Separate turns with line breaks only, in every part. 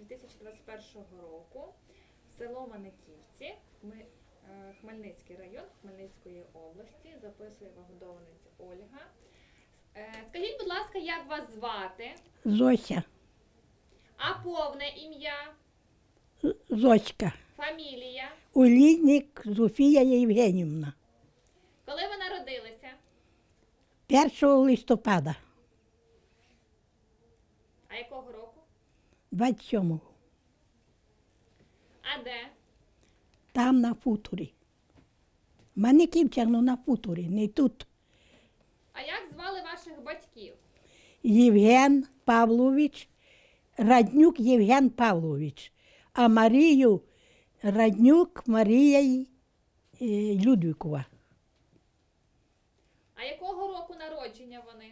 2021 року, село Маниківці, Хмельницький район Хмельницької області, записує вагодовниця Ольга. Скажіть, будь ласка, як вас звати?
Зося.
А повне ім'я?
Зоська.
Фамілія?
Олійник Зофія Євгенівна.
Коли ви народилися?
1 листопада.
А якого року?
27-го.
А де?
Там на футорі. Маниківцях, ну на футорі, не тут.
А як звали ваших батьків?
Євген Павлович, Раднюк Євген Павлович, а Марію Раднюк Марія Людвікова.
А якого року народження вони?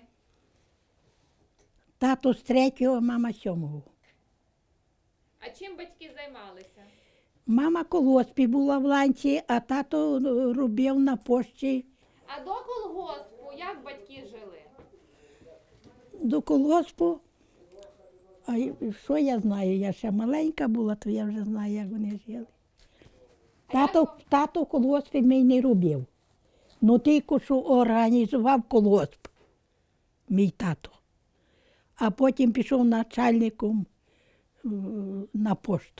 Тато з 3-го, мама 7-го.
А чим батьки займалися?
Мама колгоспі була в ланці, а тато робив на пошті.
А до колгоспу як батьки жили?
До колгоспу. А що я знаю? Я ще маленька була, то я вже знаю, як вони жили. Тато в колгоспі мій не робив. Ну тільки що організував колгосп, мій тато. А потім пішов начальником на пошту.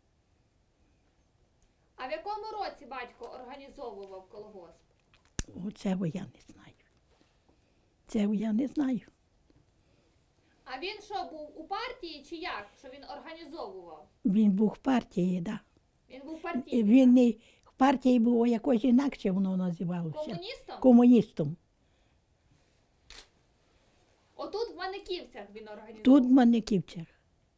А в якому році батько організовував колгосп?
Оце я не знаю. Це я не знаю.
А він що, був у партії чи як? Що він організовував?
Він був в партії, так.
Він був партійний?
Він не в партії було якось інакше воно називалося.
Комуністом?
Комуністом.
Отут в Маниківцях він організовував?
Тут в Маниківцях.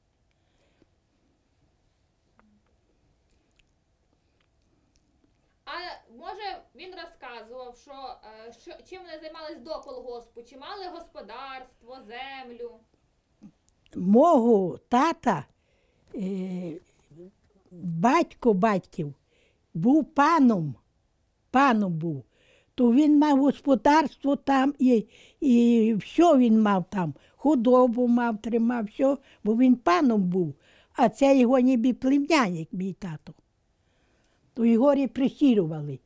А може він розказував, чим вони займались до колгоспу? Чи мали господарство, землю?
Мого тата, батько батьків, був паном був. То він мав господарство там і все він мав там. Худобу мав, тримав, все, бо він паном був. А це його ніби племянник, мій тато. То його репресірували.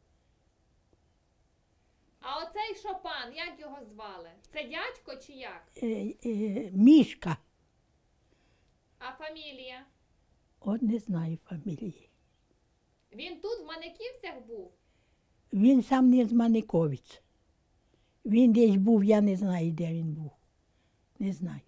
А оцей що пан, як його звали? Це дядько чи як?
Мішка.
А фамілія?
От не знаю фамілії.
Він тут в Маниківцях був?
Він сам не з Маниковець. Він десь був, я не знаю, де він був. Не знаю.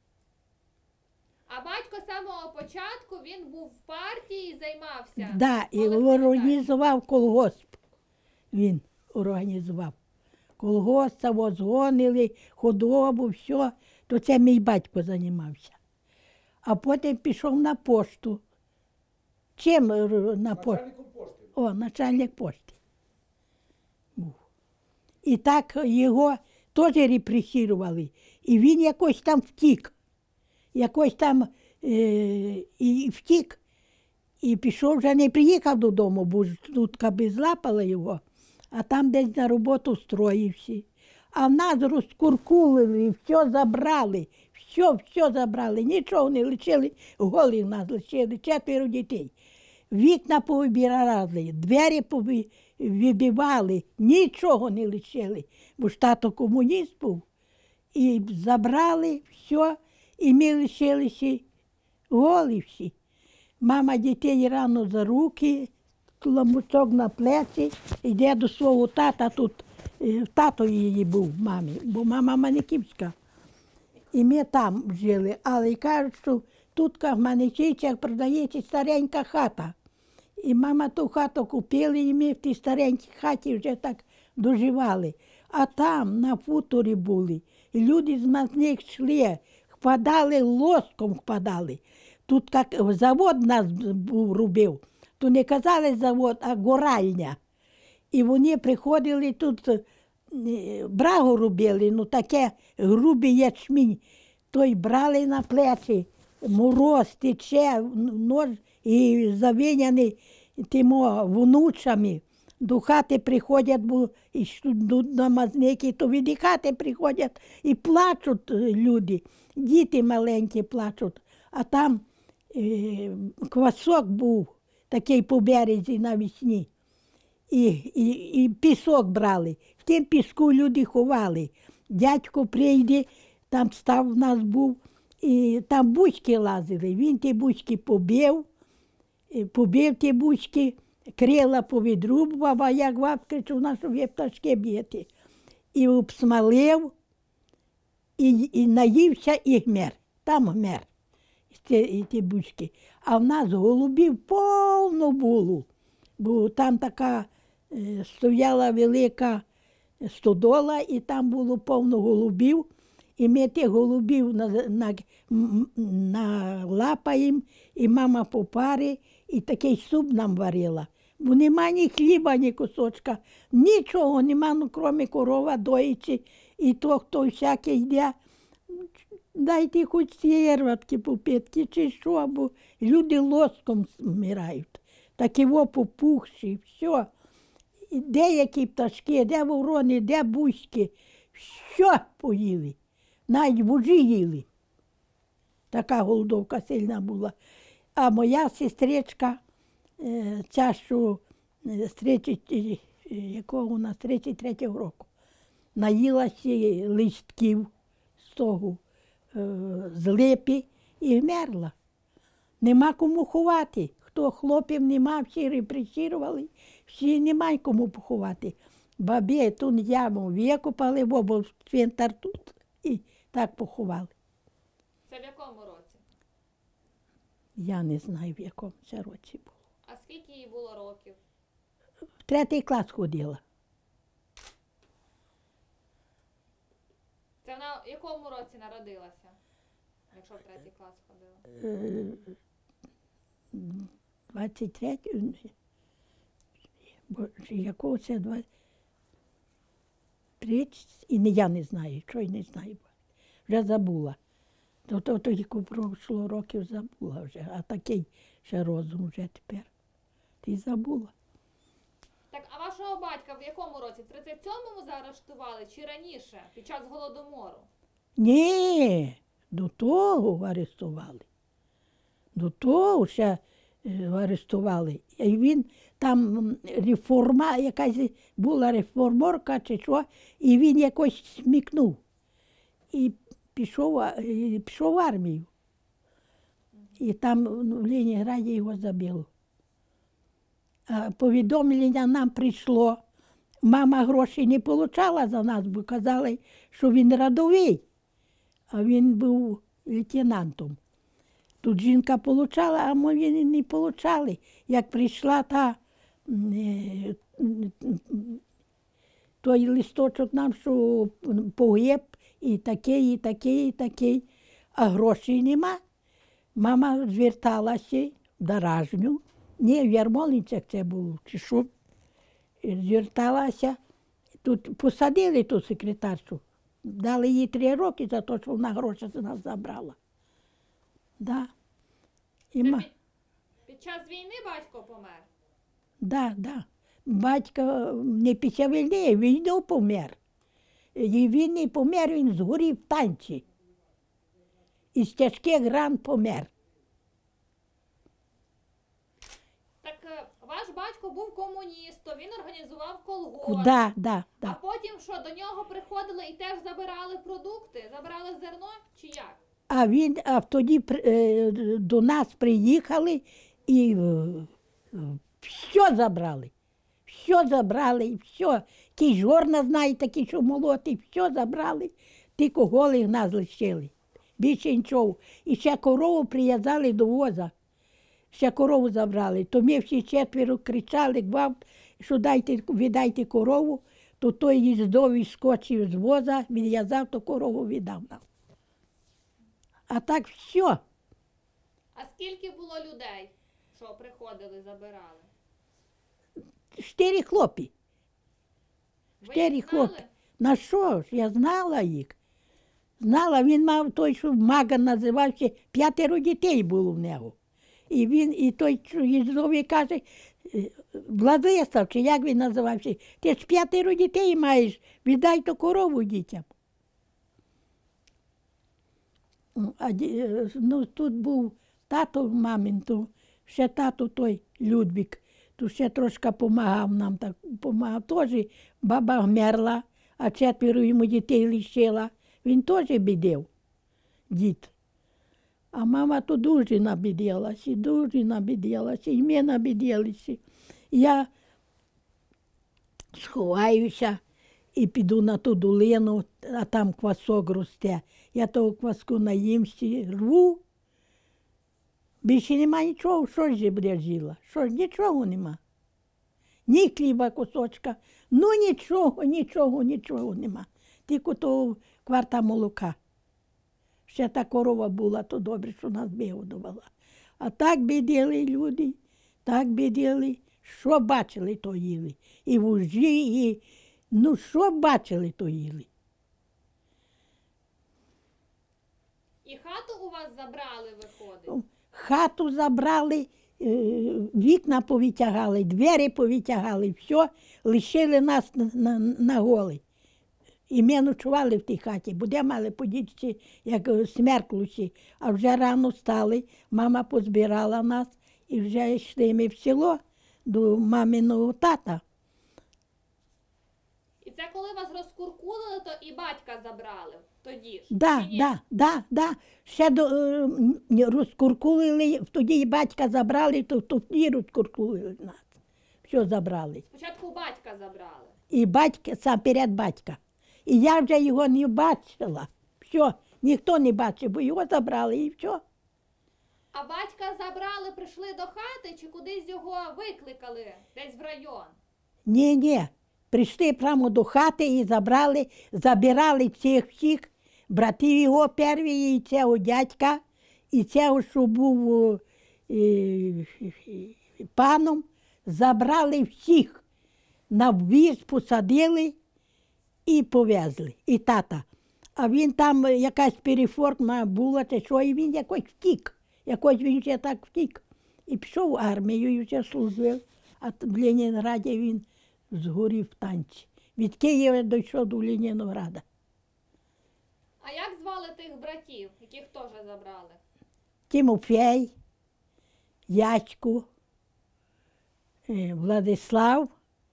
А батько з самого початку, він був в партії і займався?
Так, і організував колгосп. Він організував. Колгосп, возгонили, худобу, все. То це мій батько займався. А потім пішов на пошту. Чим на пошту?
Начальником пошти.
О, начальник пошти. Був. І так його теж репресірували. І він якось там втік. Якось там і втік. І пішов, вже не приїхав додому, бо тут каби злапали його, а там десь на роботу строївся. А нас розкуркулили, все забрали, все забрали, нічого не лишили, голі нас лишили, 4 дітей. Вікна повибирали, двері вибивали, нічого не лишили, бо ж тато комуніст був. І забрали все, і ми лишилися голі всі. Мама дітей рано за руки, кламучок на плечі, йде до свого тата, тут тато її був, мамі, бо мама Маниківська. І ми там жили, але кажуть, що тут в Маниківцях продається старенька хата. І мама ту хату купила, і ми в тій старенькій хаті вже так доживали. А там на футорі були, і люди з них йшли, впадали, лоском впадали. Тут як завод нас робив, то не казали завод, а горальня. І вони приходили тут, брагу робили, ну таке грубий ячмінь. Той брали на плечі, мороз тече, нож і завиняний тими внучами. До хати приходять, бо намазники, то від хати приходять і плачуть люди, діти маленькі плачуть. А там квасок був такий по березі навесні. І пісок брали. В тім піску люди ховали. Дядько прийде, там став в нас був, і там бучки лазили. Він ті бучки побив ті бучки, крила повідрубував, а як бабка кричав, щоб є пташки б'єти. І обсмалив, і наївся, і гмер. Там гмер. І ті бучки. А в нас голубів повно було. Бо там така стояла велика стодола, і там було повно голубів. І ми тих голубів налапаємо, і мама попари, і такий суп нам варила. Бо нема ні хліба, ні кусочка, нічого нема, ну, крім корова доїться, і то, хто всякий йде. Дайте хоч сєрватки попитки, чи що, бо люди лоском вмирають. Такі попухші, все. І деякі пташки, де ворони, де бузьки, все поїли. Навіть вужі їли. Така голодовка сильна була. А моя сестричка, ця, що з 33-го року, наїлася листків з того, з липи і вмерла. Нема кому ховати. Хто хлопів нема, всі репресірували, всі немає кому поховати. Бабі ту яму викопали, бо цвинтар тут, і так поховали.
Це в якому році?
Я не знаю, в якому це році було.
А скільки їй було років?
В 3 клас ходила.
Це вона в якому році народилася? Якщо в 3 клас ходила?
23, якого це 30, і я не знаю, що й не знаю. Вже забула. То тільки пройшло років забула вже, а такий ще розум вже тепер. Ти забула.
Так, а вашого батька в якому році? В 37-му заарештували чи раніше, під час Голодомору?
Ні, до того арестували. До того ще арестували. І він там реформа, якась була реформорка чи що, і він якось смікнув. І пішов в армію. І там в Ленінграді його забило. А повідомлення нам прийшло. Мама грошей не отримала за нас, бо казали, що він рядовий, а він був лейтенантом. Тут жінка отримала, а ми не отримали. Як прийшла той листочок нам, що погиб, і такий, і такий, і такий, а грошей нема. Мама зверталася в Даражню, ні, в Ярмолинцях це було, чи що, зверталася, тут посадили ту секретаршу, дали їй 3 роки за те, що вона гроші з нас забрала. Да. І
Це під час війни батько помер?
Да. Батько не після війни, а війну помер. І він не помер, він згорів в танці. Із тяжких ран помер.
Так ваш батько був комуністом, він організував колгосп.
Да.
А потім що, до нього приходили і теж забирали продукти? Забирали зерно чи як?
А тоді до нас приїхали і все забрали. Все забрали, все. Ті жорна знають, такі, що молоті, все забрали. Тільки голих нас лишили. Більше нічого. І ще корову прив'язали до воза. Ще корову забрали. То ми всі 4 кричали, гвалт, що віддайте корову, то той їздовий скочив з воза, відв'язав, то корову віддав нам. А так все.
А скільки було людей, що приходили, забирали?
4 хлопці.
Ви
4
їх
хлопці.
знали?
На що ж? Я знала їх. Знала, він мав той, що Маган називався, 5 дітей було в нього. І той, що їздовий, каже, Владислав, чи як він називався, ти ж 5 дітей маєш, віддай то корову дітям. Тут був тато мамин, то ще тато той Людвік, то ще трошки допомагав нам, так допомагав. Теж баба вмерла, а 4 йому дітей лишила. Він теж бідів, дід. А мама то дуже набіділася, дуже набіділася, і ми набіділися. Я сховаюся і піду на ту долину, а там квасок росте. Я того кваску наїмся, рву. Більше нема нічого, що ж буде жила? Що ж, нічого нема. Ні хліба кусочка, ну нічого нема. Тільки то кварта молока. Ще та корова була, то добре, що нас вигодувала. А так біділи люди, так біділи, що бачили, то їли. І вужі, і ну що бачили, то їли.
І хату у вас забрали, виходить?
Хату забрали, вікна повитягали, двері повитягали, все, лишили нас на голі. І ми ночували в тій хаті, бо де мали подітися, як смерклусі. А вже рано стали, мама позбирала нас, і вже йшли ми в село до маминого тата.
І це коли вас розкуркулили, то і батька забрали тоді ж?
Да,
чи ні?
да. Ще розкуркулили, тоді і батька забрали, то тоді розкуркулили нас. Все забрали.
Спочатку батька забрали.
І батька, сам перед батька. І я вже його не бачила. Все, ніхто не бачив, бо його забрали і все.
А батька забрали, прийшли до хати, чи кудись його викликали десь в район?
Ні. Прийшли прямо до хати і забирали всіх братів його перві, і цього дядька, і цього, що був паном, забрали всіх. На віз посадили і повезли, і тата. А він там якась переформа була, чи що, і він якось втік. Якось він ще так втік. І пішов в армію, і вже служив. А в Ленінграді він згорів в танці. Від Києва дійшов до Ленінграда.
А як звали тих братів, яких теж забрали?
Тимофей, Ячку, Владислав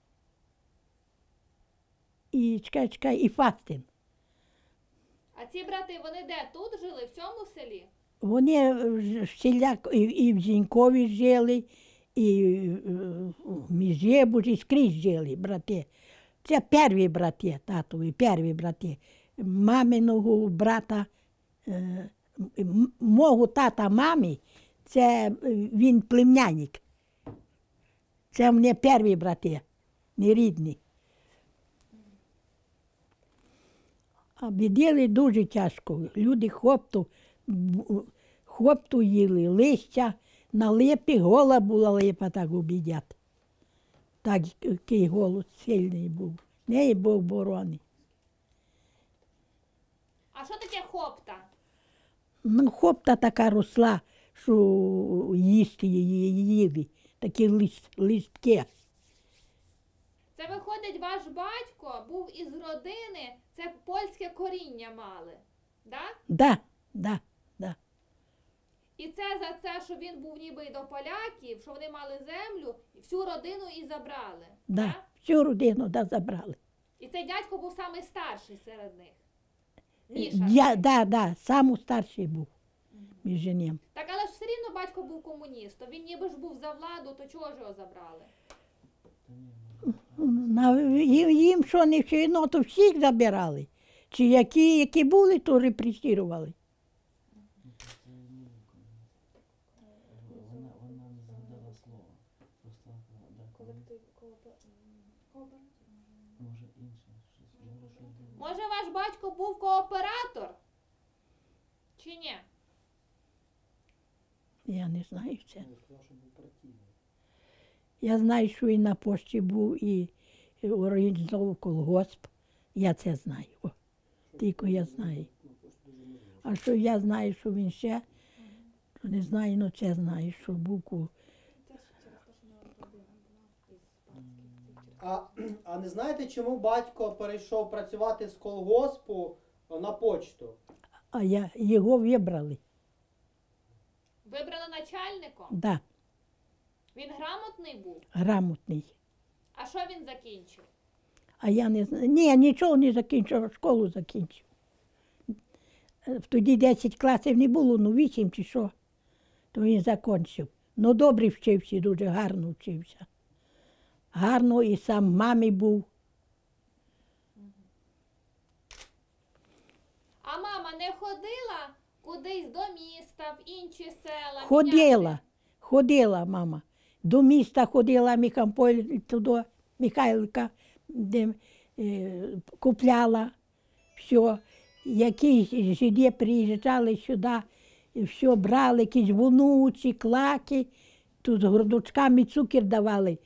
і, і Фастин.
А ці брати, вони де? Тут жили, в цьому селі?
Вони всіляко і в Зінькові жили, і в Міжебужі, скрізь жили, брати. Це перві брати, татові, перві брати. Маминого брата, мого тата мамі, це він племянник. Це мене перві брати, не рідні. А біділи дуже тяжко. Люди хопту їли, листя, на липі, гола була липа, так обідять. Так, який голод сильний був. Не Бог борони.
А що таке хопта?
Ну, хопта така росла, що їсти її їли. Такі листки.
Це виходить, ваш батько був із родини, це польське коріння мали, да?
Да.
І це за це, що він був ніби й до поляків, що вони мали землю, всю родину і забрали.
Да. Всю родину забрали.
І цей дядько був самий старший серед них. Міша.
Да, самий старший був між ним.
Так, але ж все рівно батько був комуністом, він ніби ж був за владу, то чого ж його забрали?
Їм що не все одно, то всіх забирали. Чи які були, то репресірували.
Вона не згадала слова. Просто може інше щось.
Може, ваш батько був кооператор? Чи ні?
Я не знаю це. Я знаю, що і на пошті був, і організовував колгосп. Я це знаю. О, тільки я знаю. А що я знаю, що він ще, не знаю, але це знаю, що був.
А не знаєте, чому батько перейшов працювати з колгоспу на почту?
А його вибрали.
Вибрали на начальником?
Да,
Він грамотний був?
грамотний.
А що він закінчив?
А я не знаю. Ні, нічого не закінчив, а школу закінчив. Тоді 10 класів не було, ну 8 чи що. То він закінчив. Ну добре вчився, дуже гарно вчився. Гарно і сам мамі був.
А мама не ходила кудись до міста, в інші села?
Ходила,
міняти?
ходила мама. До міста ходила Міхамполь, туди, Михайлика, де купляла все. Якісь жиди приїжджали сюди, все брали, якісь вонучі, клаки. Тут з грудочками цукер давали,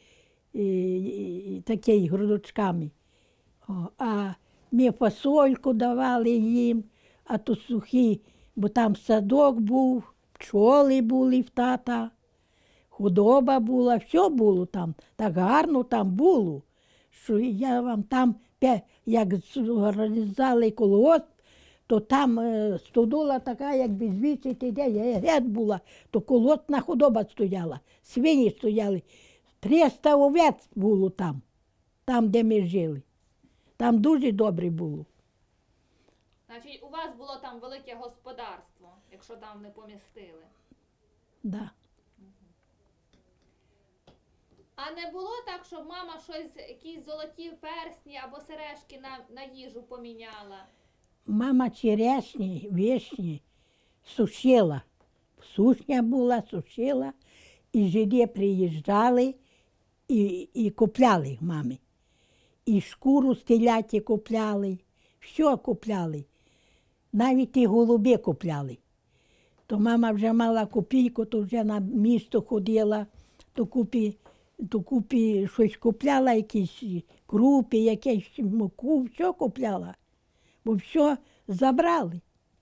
такий грудочками. А ми фасольку давали їм, а то сухі, бо там садок був, пчоли були в тата, худоба була, все було там. Так гарно там було, що я вам там, як організували колгосп, то там стодола така, як без вісити, де геть була, то колотна худоба стояла, свині стояли. 300 овець було там, де ми жили. Там дуже добре було.
Значить, у вас було там велике господарство, якщо там не помістили.
Да.
А не було так, щоб мама щось, якісь золоті персні або сережки на їжу поміняла?
Мама черешні, вишні сушила. Сушня була, сушила, і жиди приїжджали і купляли мамі. І шкуру з теляті купляли, все купляли. Навіть і голуби купляли. То мама вже мала копійку, то вже на місто ходила, то купі щось купляла, якісь крупи, якусь муку, все купляла. Бо все забрали.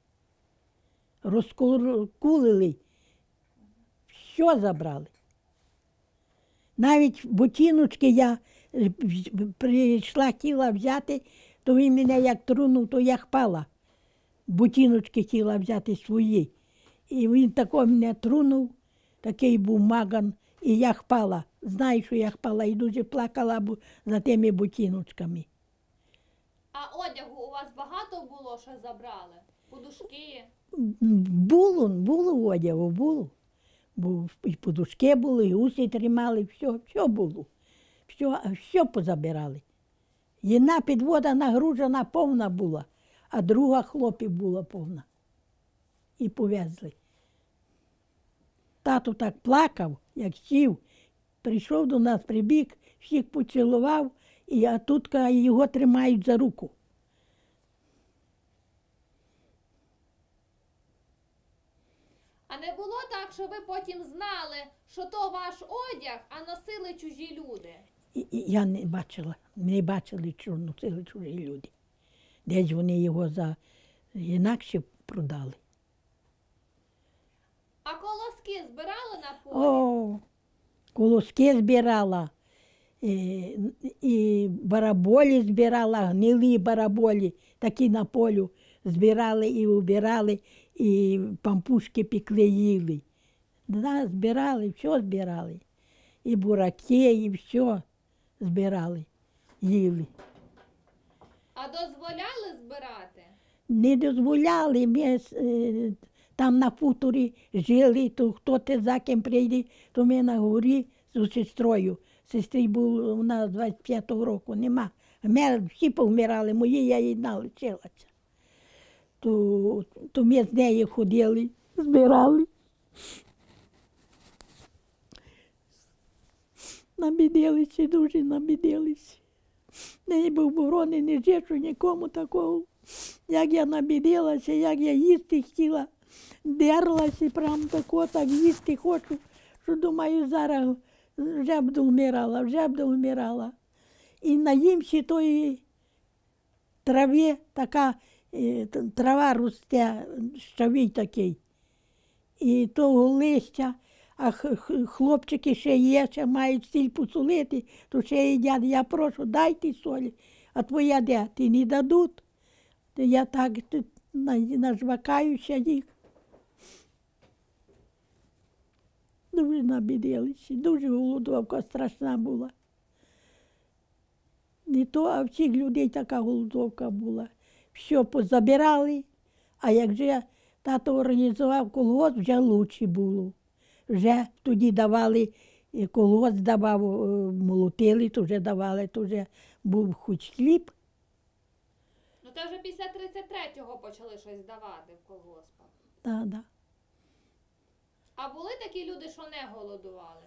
Розкулили. Все забрали. Навіть ботиночки я прийшла, хотіла взяти, то він мене як тронув, то я хпала. Ботиночки хотіла взяти свої. І він тако мене тронув, такий був маган, і я хпала. Знаю, що я хпала, і дуже плакала за тими ботиночками.
А одягу у вас багато було, що забрали? Подушки?
Було одягу, було. І подушки були, і уси тримали, все було. Все позабирали. Одна підвода нагружена повна була, а друга хлопів була повна. І повезли. Тато так плакав, як сів, прийшов до нас, прибіг, всіх поцілував, а тут його тримають за руку.
А не було так, що ви потім знали, що то ваш одяг, а носили чужі люди?
І я не бачили, що носили чужі люди. Десь вони його за інакше продали.
А колоски збирали на полі?
О, колоски збирала, і бараболі збирала, гнилі бараболі, такі на полю збирали і убирали, і пампушки пекли, їли. Да, збирали, все збирали. І бураки, і все збирали, їли.
А дозволяли збирати?
Не дозволяли, ми там на хуторі жили, то хто те за ким прийде, то ми на горі з сестрою. Сестрі було у нас 25-го року, нема. Всі повмирали, мої, я одна лишилася. То ми з нею ходили, збирали. Набідилися, дуже набідилися. Не був борони, не жечу нікому такого. Як я набідилася, як я їсти хотіла, дерлася, прям тако, так їсти хочу, що думаю, зараз вже б вмирала. І наїмся тої трави, така трава росте, щавій такий. І того листя, а хлопчики ще є, ще мають стіль посолити, то ще їдять. Я прошу, дайте солі, а твоя де? Ти не дадуть. То я так нажвакаюся їх. дуже набідилися, дуже голодовка страшна була. Не то, а всіх людей така голодовка була. Все позабирали, а як же тато організував колгосп, вже краще було. Вже тоді давали, колгосп давав, молотили, то вже давали, то вже був хоч хліб.
Ну це вже після 33-го почали щось давати в колгоспах.
Да.
А були такі люди, що не голодували?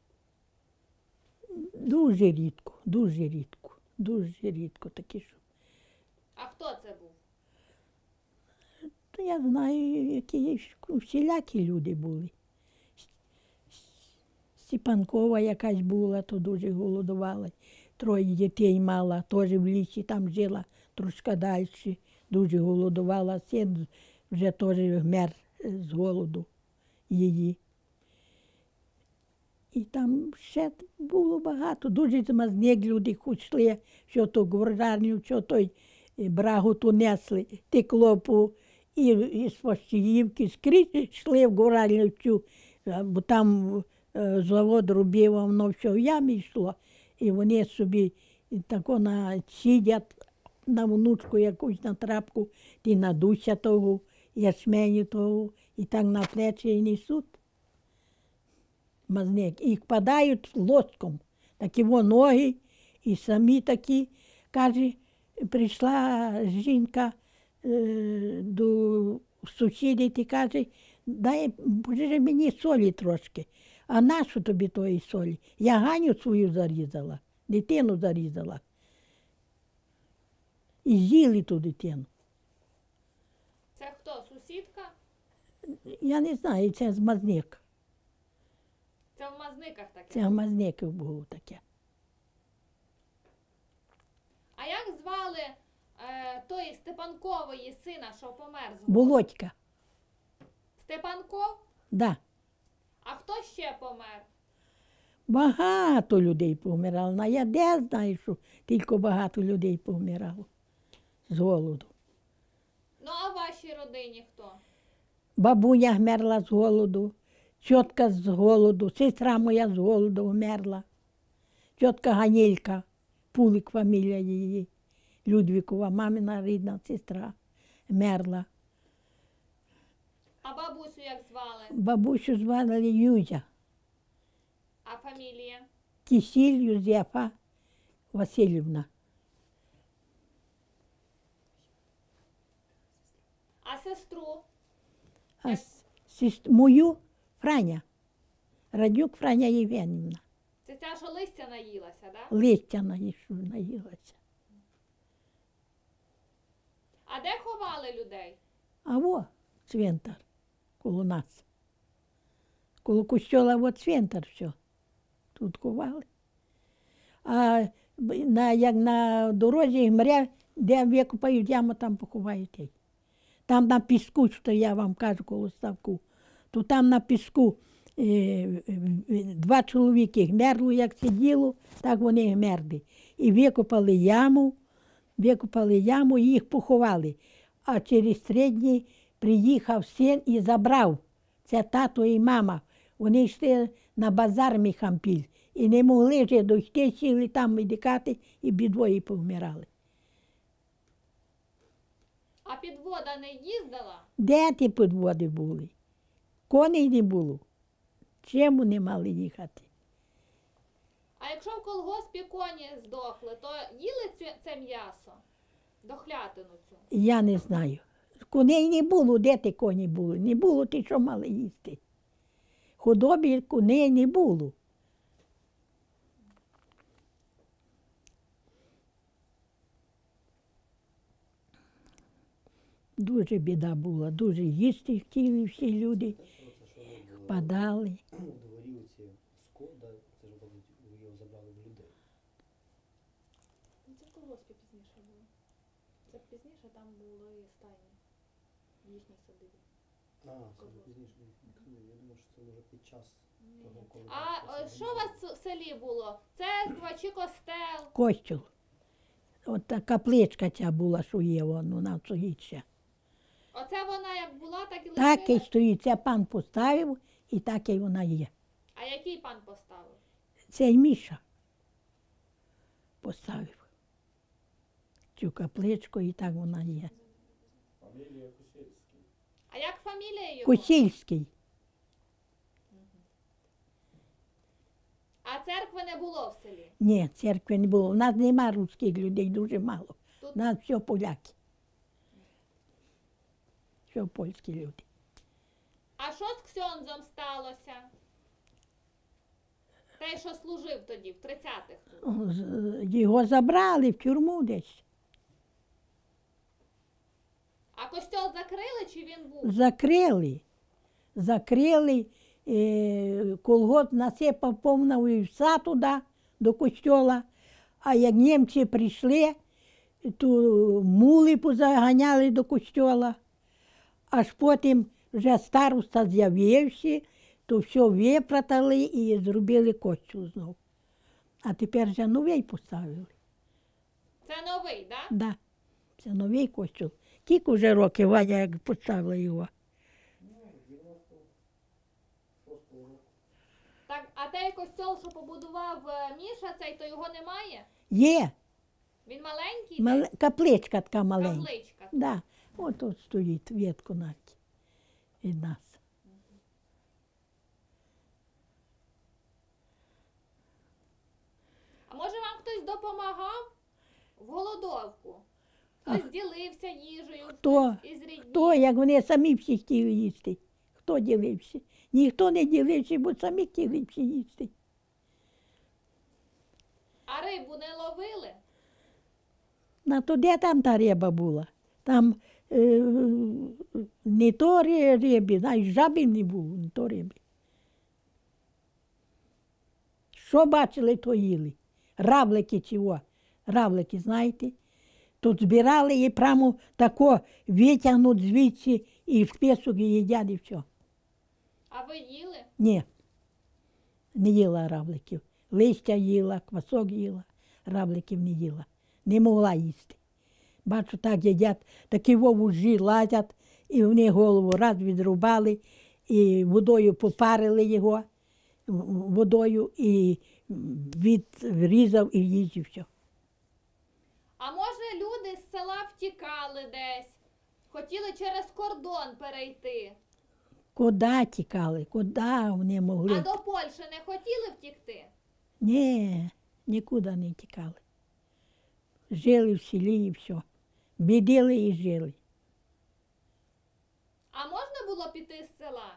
Дуже рідко, дуже рідко, дуже рідко такі, що.
А хто це був?
То я знаю, які всілякі люди були. Степанкова якась була, то дуже голодувала. 3 дітей мала, теж в лісі там жила, трошки далі. Дуже голодувала. Син вже теж вмер з голоду її. І там ще було багато. Дуже змазник люди йшли, що то гвардарню, що той брагу ту несли, текло по і з Пощіївки, скрізь йшли в Гуральнівцю, бо там завод робив, а воно все в ямі йшло. І вони собі тако сидять на внучку якусь на трапку, ті надуся того, ячменю того, і так на плечі і несуть. Мазник. І впадають лоском. Такі ноги, і самі такі. Каже, прийшла жінка до сусідів і каже, дай боже мені солі трошки. А нащо тобі тої солі? Я Ганю свою зарізала, дитину зарізала. І з'їли ту дитину.
Це хто, сусідка?
Я не знаю, це з Мазник.
Це в Мазниках таке?
Це в Мазників було таке.
А як звали тої Степанкової сина, що помер з голоду?
Володька,
Степанков?
да.
А хто ще помер?
Багато людей помирало. А я де знаю, що тільки багато людей помирало з голоду.
Ну, а в вашій родині хто?
Бабуня вмерла з голоду, тітка з голоду, сестра моя з голоду вмерла. Тітка Ганілька, Пулик фамілія її, Людвікова, мамина рідна сестра, вмерла.
А бабусю як звали?
Бабусю звали Юзя,
А фамілія?
Кисіль Юзефа Васильівна.
А сестру?
А мою Франя, Радюк Франя Євгенівна.
Це ця, що листя наїлася, да?
Листя наїлася.
А де ховали людей?
А во цвинтар коло нас. Коло костьола во цвинтар все. Тут ховали. А як на дорозі мря, де викопають яму, там поховають їх. Там на піску, що я вам кажу, коло ставку, то там на піску 2 чоловіки гмерло, як сиділо, так вони гмерли. І викопали яму і їх поховали. А через 3 дні приїхав син і забрав. Це тато і мама. Вони йшли на базар Міхампіль і не могли вже дойти, сіли там медикати і обидвоє повмирали.
А підвода не їздила?
Де ті підводи були? Коней не було. Чим вони мали їхати?
А якщо в колгоспі коні здохли, то їли це м'ясо? Дохлятину цю?
Я не знаю. Коней не було, де ті коні були? Не було ті, що мали їсти. Худобі коней не було. Дуже біда була, дуже їсти хотіли всі люди, впадали.
У дворі оці Скода, це ж мабуть, його забрали в людей.
Це в колгоспі пізніше було. Це пізніше там були стайні. Їхні садові.
А, це вже пізніше. Я думаю, що це може під час того, коли...
А що у вас в селі було? Церква чи костел?
Костюл. От та капличка ця була, що є, воно на стоїть ще.
Оце вона як була, так і
Так і
лишилась?
стоїть, це пан поставив, і так і вона є.
А який пан поставив?
Цей Міша поставив цю капличку, і так вона є.
А як фамілія його?
Косільський.
А церкви не було в селі?
Ні, церкви не було. У нас нема русських людей, дуже мало.
Тут
У нас все поляки. Все польські люди.
А що з ксьондзом сталося? Той, що служив тоді, в 30-х.
Його забрали в тюрму десь.
А костьол закрили чи він був?
Закрили. Закрили. Колгосп насипав повну вса туди, до костьола. А як німці прийшли, то мули позаганяли до костьола. Аж потім вже староста з'явився, то все випратали і зробили костюм знову. А тепер вже новий поставили.
Це новий, так?
Да. Це новий костюм. Тільки вже роки Ваня, як поставили його.
Так, а той костьол, що побудував Міша, цей, то його немає?
Є.
Він маленький?
Капличка така маленька.
Капличка.
Да. От тут стоїть ветку навіть від нас.
А може вам хтось допомагав в голодовку? Хтось ділився їжею,
Хто?
хтось із рідні?
Хто, як вони самі всі хотіли їсти? Хто ділився? Ніхто не ділився, бо самі хотіли всі їсти.
А рибу не ловили?
На то де там та риба була? Там не то риби, навіть жаби не було, не то риби. Що бачили, то їли. Равлики чого? Равлики, знаєте? Тут збирали і прямо тако витягнуть звідси і в песок і їдять і все.
А ви їли?
Ні, не їла равликів. Листя їла, квасок їла, равликів не їла. Не могла їсти. Бачу, так їдять, такі вовужі лазять, і вони голову раз відрубали, і водою попарили його, водою, і відрізав і їсть і все.
А може люди з села втікали десь? Хотіли через кордон перейти?
Куди тікали? Куди вони могли?
А до Польщі не хотіли втікти?
Ні, нікуди не тікали. Жили в селі і все. Бідили і жили.
А можна було піти з села?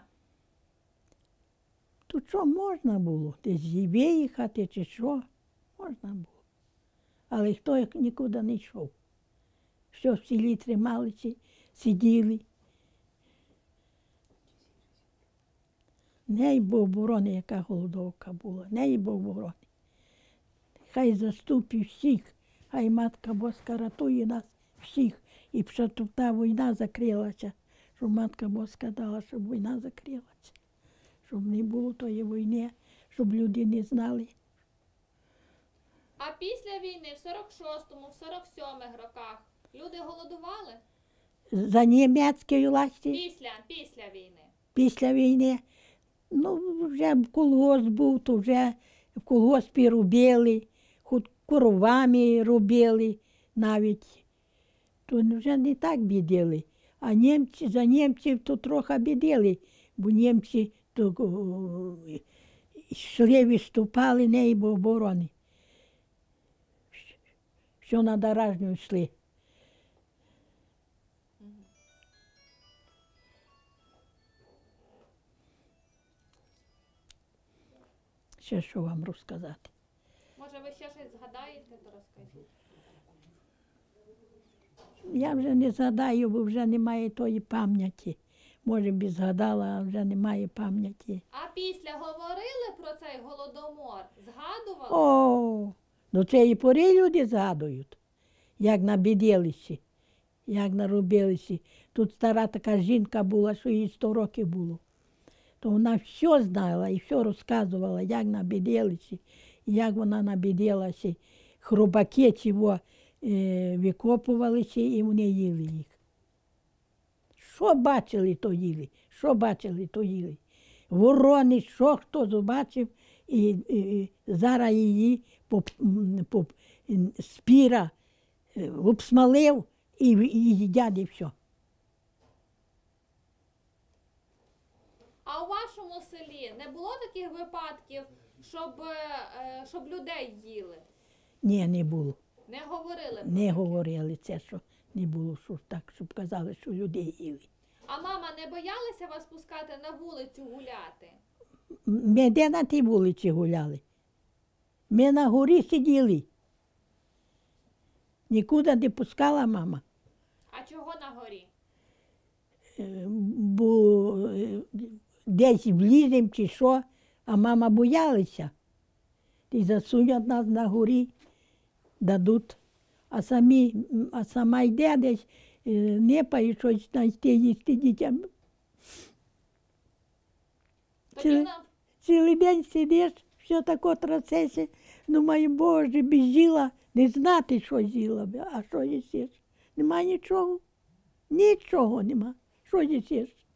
Тут що можна було? Десь виїхати чи що? Можна було. Але хто нікуди не йшов. Все в селі трималися, сиділи. Не й Бог борони, яка голодовка була. Не й Бог борони. Хай заступить всіх, хай Матка Боска рятує нас всіх. І щоб та війна закрилася, щоб Матка Боска дала, щоб війна закрилася. Щоб не було тої війни, щоб люди не знали.
А після війни, в 46-му, в 47-х роках, люди голодували?
За німецької власті,
Після війни.
після війни, ну, вже колгосп був, то вже в колгоспі робили, хоч коровами робили навіть. То вже не так бідили. А німці, за німців то трохи бідили, бо німці то, йшли, виступали, не бо оборони. Що на Даражню йшли. Ще що вам розказати?
Може, ви ще щось згадаєте, то розкажіть.
Я вже не згадаю, бо вже немає тої пам'яті. Може б і згадала, а вже немає пам'яті.
А після говорили про цей голодомор? Згадували?
О, до цієї пори люди згадують, як набіділися, як наробилися. Тут стара така жінка була, що їй 100 років було. То вона все знала і все розказувала, як набіділися, як вона набіділася. Хробаки цього викопувалися і вони їли їх. Що бачили, то їли. Що бачили, то їли. ворони, що хто побачив, і зараз її спіра обсмалив і їдять, і все.
А у вашому селі не було таких випадків, щоб людей їли?
Ні, не було.
Не говорили? про
Не
таке?
говорили це, що не було, що так, щоб казали, що людей їли.
А мама не боялася вас пускати на вулицю гуляти?
Ми де на тій вулиці гуляли? Ми на горі сиділи. Нікуди не пускала мама.
А чого на горі?
Бо десь влізем чи що, а мама боялася. І засунуть нас на горі, дадуть. А сама йде десь, непає щось знайти їсти дітям.
Тоді
Цілий-
нам
Цілий день сидиш, все тако трясешся. Думаю, Боже, би з'їла, не знати, що з'їла би, а що їсиш. Нема нічого. Нічого нема. Що їсиш?